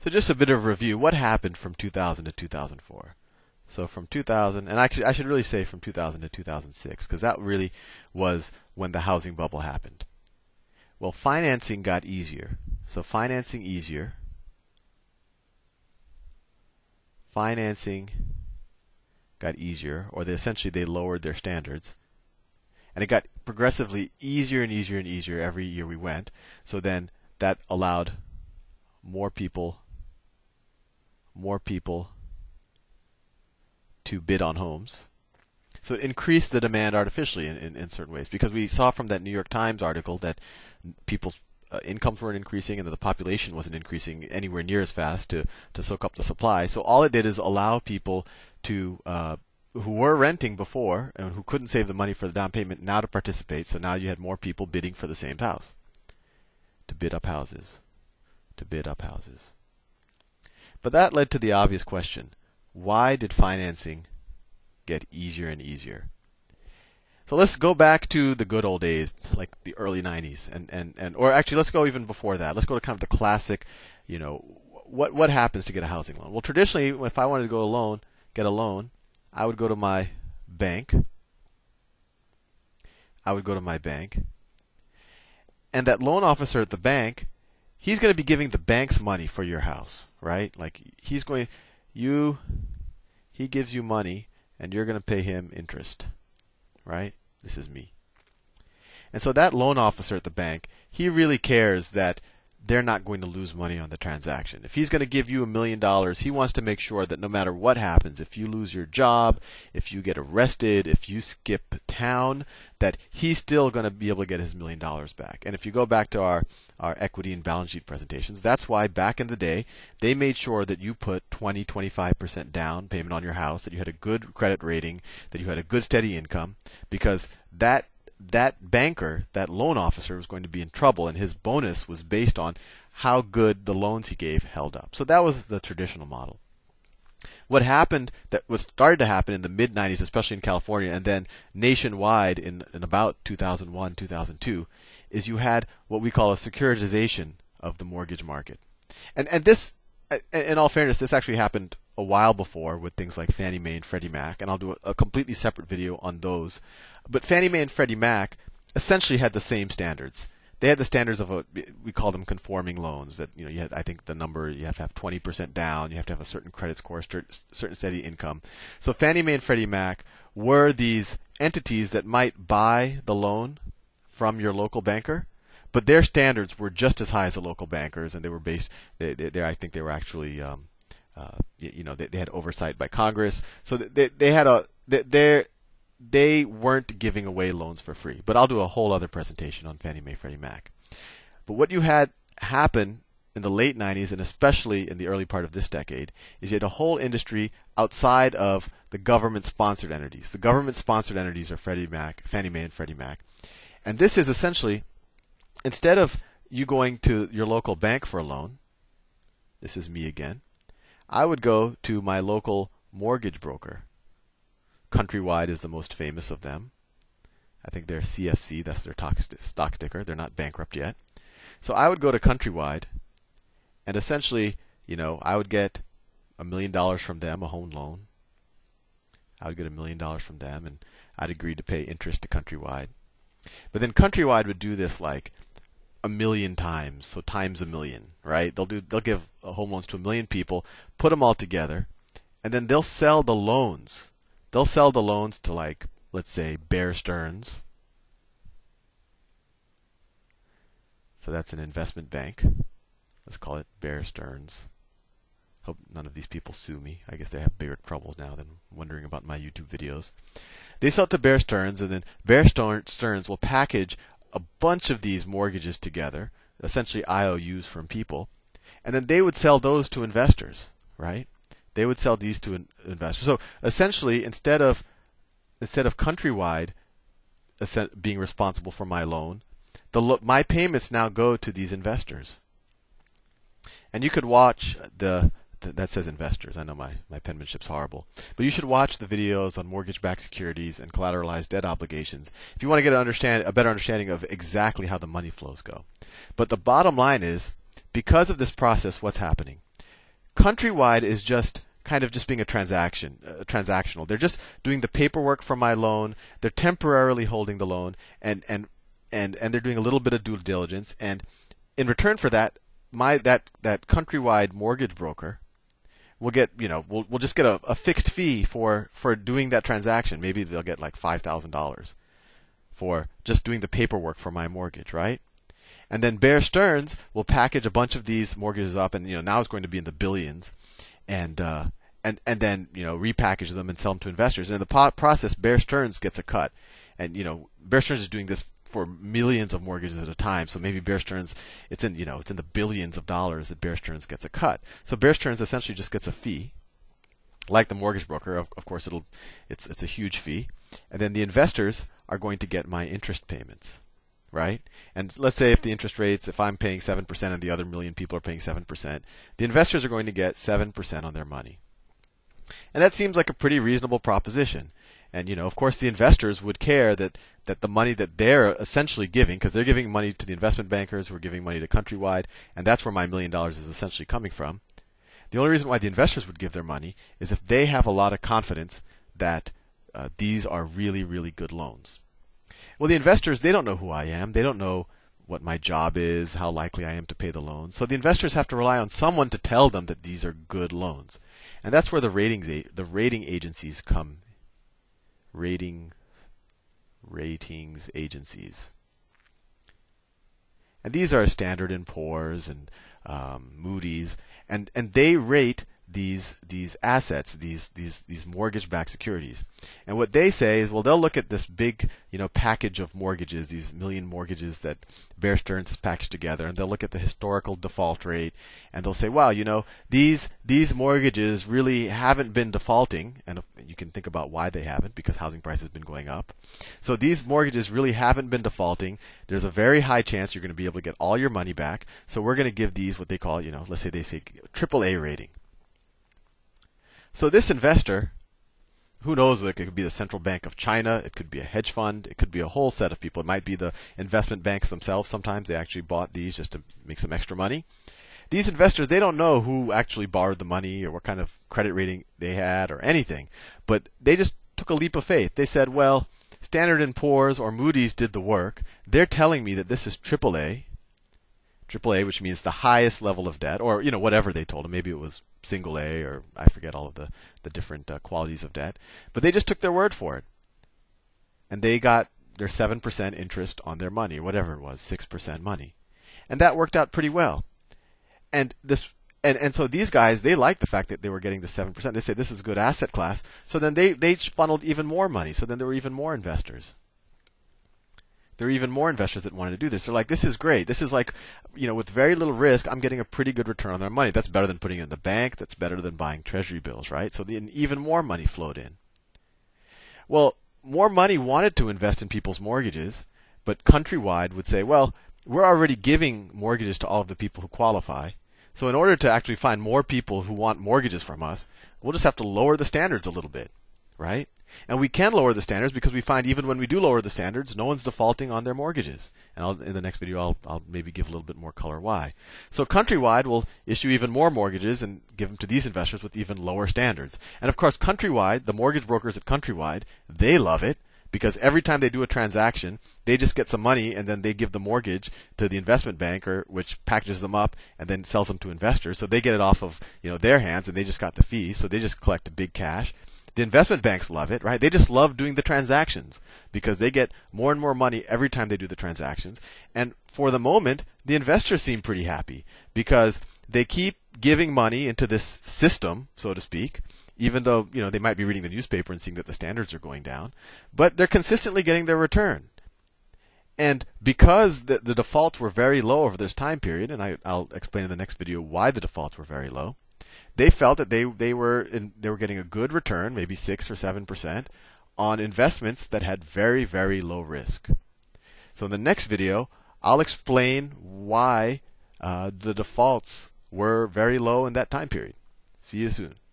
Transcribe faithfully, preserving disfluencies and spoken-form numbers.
So just a bit of review. What happened from two thousand to two thousand four? So from two thousand, and actually I should really say from two thousand to two thousand six, because that really was when the housing bubble happened. Well, financing got easier. So financing easier. Financing got easier, or they essentially they lowered their standards. And it got progressively easier and easier and easier every year we went. So then that allowed more people more people to bid on homes. So it increased the demand artificially in, in, in certain ways, because we saw from that New York Times article that people's uh, incomes weren't increasing and that the population wasn't increasing anywhere near as fast to, to soak up the supply. So all it did is allow people to uh, who were renting before and who couldn't save the money for the down payment now to participate. So now you had more people bidding for the same house, to bid up houses, to bid up houses. But that led to the obvious question: why did financing get easier and easier? So let's go back to the good old days, like the early nineties, and, and, and or actually let's go even before that. Let's go to kind of the classic, you know, what what happens to get a housing loan? Well, traditionally, if I wanted to go a loan, get a loan, I would go to my bank. I would go to my bank, and that loan officer at the bank, he's going to be giving the bank's money for your house, right? Like he's going, you, he gives you money, and you're going to pay him interest, right? This is me. And so that loan officer at the bank, he really cares that they're not going to lose money on the transaction. If he's going to give you a million dollars, he wants to make sure that no matter what happens, if you lose your job, if you get arrested, if you skip town, that he's still going to be able to get his million dollars back. And if you go back to our, our equity and balance sheet presentations, that's why back in the day, they made sure that you put twenty, twenty-five percent down payment on your house, that you had a good credit rating, that you had a good steady income, because that that banker, that loan officer, was going to be in trouble, and his bonus was based on how good the loans he gave held up. So that was the traditional model. What happened, that was started to happen in the mid nineties, especially in California, and then nationwide in, in about two thousand one, two thousand two, is you had what we call a securitization of the mortgage market. And and this, in all fairness, this actually happened a while before with things like Fannie Mae and Freddie Mac, and I'll do a, a completely separate video on those. But Fannie Mae and Freddie Mac essentially had the same standards. They had the standards of a, we call them conforming loans. That, you know, you had, I think the number, you have to have twenty percent down, you have to have a certain credit score, certain steady income. So Fannie Mae and Freddie Mac were these entities that might buy the loan from your local banker, but their standards were just as high as the local bankers, and they were based. They, they, they I think they were actually, um, uh, you know, they, they had oversight by Congress. So they, they had a, they, they're they weren't giving away loans for free. But I'll do a whole other presentation on Fannie Mae, Freddie Mac. But what you had happen in the late nineties, and especially in the early part of this decade, is you had a whole industry outside of the government-sponsored entities. The government-sponsored entities are Freddie Mac, Fannie Mae and Freddie Mac. And this is essentially, instead of you going to your local bank for a loan, this is me again, I would go to my local mortgage broker. Countrywide is the most famous of them. I think they're C F C, that's their stock ticker. They're not bankrupt yet. So I would go to Countrywide, and essentially, you know, I would get a million dollars from them, a home loan. I would get a million dollars from them, and I'd agree to pay interest to Countrywide. But then Countrywide would do this like a million times, so times a million, right? They'll do, they'll give home loans to a million people, put them all together, and then they'll sell the loans. They'll sell the loans to, like, let's say, Bear Stearns. So that's an investment bank. Let's call it Bear Stearns. Hope none of these people sue me. I guess they have bigger troubles now than wondering about my YouTube videos. They sell it to Bear Stearns, and then Bear Stearns will package a bunch of these mortgages together, essentially I O Us from people, and then they would sell those to investors, right? They would sell these to an investors. So essentially, instead of instead of Countrywide being responsible for my loan, the lo my payments now go to these investors. And you could watch the, the that says investors. I know my my penmanship's horrible, but you should watch the videos on mortgage-backed securities and collateralized debt obligations if you want to get an understand a better understanding of exactly how the money flows go. But the bottom line is, because of this process, what's happening? Countrywide is just kind of just being a transaction, uh, transactional. They're just doing the paperwork for my loan. They're temporarily holding the loan, and and and and they're doing a little bit of due diligence. And in return for that, my that that Countrywide mortgage broker will get, you know, we'll we'll just get a, a fixed fee for for doing that transaction. Maybe they'll get like five thousand dollars for just doing the paperwork for my mortgage, right? And then Bear Stearns will package a bunch of these mortgages up, and you know now it's going to be in the billions, and uh, and and then you know repackage them and sell them to investors. And in the po- process, Bear Stearns gets a cut, and you know Bear Stearns is doing this for millions of mortgages at a time. So maybe Bear Stearns, it's in you know it's in the billions of dollars that Bear Stearns gets a cut. So Bear Stearns essentially just gets a fee, like the mortgage broker. Of, of course, it'll it's it's a huge fee, and then the investors are going to get my interest payments. Right? And let's say if the interest rates, if I'm paying seven percent and the other million people are paying seven percent, the investors are going to get seven percent on their money. And that seems like a pretty reasonable proposition. And, you know, of course, the investors would care that, that the money that they're essentially giving, because they're giving money to the investment bankers who are giving money to Countrywide, and that's where my million dollars is essentially coming from. The only reason why the investors would give their money is if they have a lot of confidence that uh, these are really, really good loans. Well, the investors, they don't know who I am. They don't know what my job is, how likely I am to pay the loan. So the investors have to rely on someone to tell them that these are good loans. And that's where the ratings the rating agencies come. Ratings ratings agencies. And these are Standard and Poor's and um, Moody's, and and they rate these these assets, these these these mortgage-backed securities. And what they say is, well, they'll look at this big, you know, package of mortgages, these million mortgages that Bear Stearns has packaged together, and they'll look at the historical default rate, and they'll say, wow, you know, these these mortgages really haven't been defaulting, and you can think about why they haven't, because housing prices have been going up. So these mortgages really haven't been defaulting. There's a very high chance you're going to be able to get all your money back. So we're going to give these what they call, you know, let's say they say triple A rating. So this investor, who knows what it could be, the Central Bank of China, it could be a hedge fund, it could be a whole set of people. It might be the investment banks themselves. Sometimes they actually bought these just to make some extra money. These investors, they don't know who actually borrowed the money or what kind of credit rating they had or anything, but they just took a leap of faith. They said, well, Standard and Poor's or Moody's did the work. They're telling me that this is triple A, triple A, which means the highest level of debt, or you know whatever they told them. Maybe it was single A, or I forget all of the, the different uh, qualities of debt. But they just took their word for it. And they got their seven percent interest on their money, or whatever it was, six percent money. And that worked out pretty well. And this and, and so these guys, they liked the fact that they were getting the seven percent. They say this is a good asset class. So then they, they funneled even more money. So then there were even more investors. There were even more investors that wanted to do this. They're like, this is great. This is like, you know, with very little risk, I'm getting a pretty good return on their money. That's better than putting it in the bank. That's better than buying treasury bills, right? So the, even more money flowed in. Well, more money wanted to invest in people's mortgages, but Countrywide would say, well, we're already giving mortgages to all of the people who qualify. So in order to actually find more people who want mortgages from us, we'll just have to lower the standards a little bit, right? And we can lower the standards because we find even when we do lower the standards, no one's defaulting on their mortgages. And I'll, in the next video, I'll, I'll maybe give a little bit more color why. So Countrywide will issue even more mortgages and give them to these investors with even lower standards. And of course, Countrywide, the mortgage brokers at Countrywide, they love it because every time they do a transaction, they just get some money and then they give the mortgage to the investment banker, which packages them up and then sells them to investors. So they get it off of you know their hands and they just got the fees. So they just collect a big cash. The investment banks love it, right? They just love doing the transactions because they get more and more money every time they do the transactions. And for the moment, the investors seem pretty happy because they keep giving money into this system, so to speak, even though you know they might be reading the newspaper and seeing that the standards are going down, but they're consistently getting their return. And because the, the defaults were very low over this time period, and I, I'll explain in the next video why the defaults were very low, they felt that they they were in, they were getting a good return, maybe six or seven percent, on investments that had very very low risk. So in the next video, I'll explain why uh, the defaults were very low in that time period. See you soon.